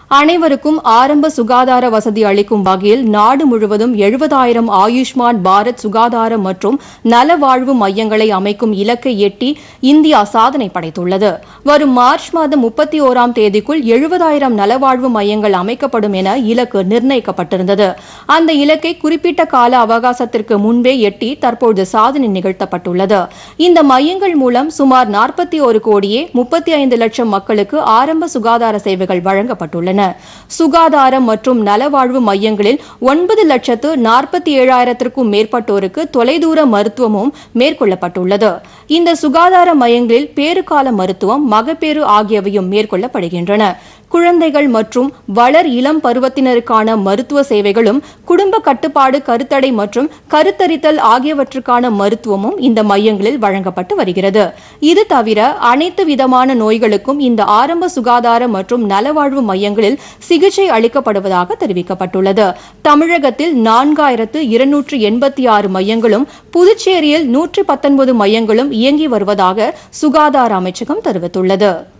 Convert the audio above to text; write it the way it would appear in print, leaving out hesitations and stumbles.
அனைவருக்கும் ஆரம்ப சுகாதார வசதி அளிக்கும் வகையில் நாடு முழுவதும் 70,000 ஆயுஷ்மான் பாரத் சுகாதார மற்றும் நலவாழ்வு மையங்களை அமைக்கும் இலக்கை எட்டி இந்தியா சாதனை படைத்துள்ளது. வரும் மார்ச் மாதம் 31ஆம் தேதிக்குள் 70,000 நலவாழ்வு மையங்கள் அமைக்கப்படும் என இலக்கு நிர்ணயிக்கப்பட்டிருந்தது. அந்த இலக்கை குறிப்பிட்ட கால அவகாசத்திற்கு முன்பே எட்டி தற்போது சாதனை நிகழ்த்தப்பட்டுள்ளது. இந்த மையங்கள் மூலம் சுமார் 41 கோடியே 35 லட்சம் மக்களுக்கு ஆரம்ப சுகாதார சேவைகள் வழங்கப்பட்டுள்ளன. சுகாதாரம் மற்றும் நலவாழ்வு மையங்களில் 9,47,000க்கும் மேற்பட்டோருக்கு தொலைதூர மருத்துவமும் மேற்கொள்ளப்பட்டுள்ளது. இந்த சுகாதார மையங்களில் பேறுகால மருத்துவம், மகப்பேறு ஆகியவையும் மேற்கொள்ளப்படுகின்றன. குழந்தைகள் மற்றும் வளர் இளம் பருவத்தினருக்கான மருத்துவ சேவைகளும், குடும்ப கட்டுப்பாடு, கருத்தடை மற்றும் கருத்தரித்தல் ஆகியவற்றுக்கான மருத்துவமும் இந்த மையங்களில் வழங்கப்பட்டு வருகிறது. இது தவிர அனைத்து விதமான நோய்களுக்கும் இந்த ஆரம்ப சுகாதார மற்றும் நலவாழ்வு மையங்களில் சிகிச்சை அளிக்கப்படுவதாக தெரிவிக்கப்பட்டுள்ளது. தமிழகத்தில் 4,286 மையங்களும், புதுச்சேரியில் 119 மையங்களும் இயங்கி வருவதாக சுகாதார அமைச்சகம் தெரிவித்துள்ளது.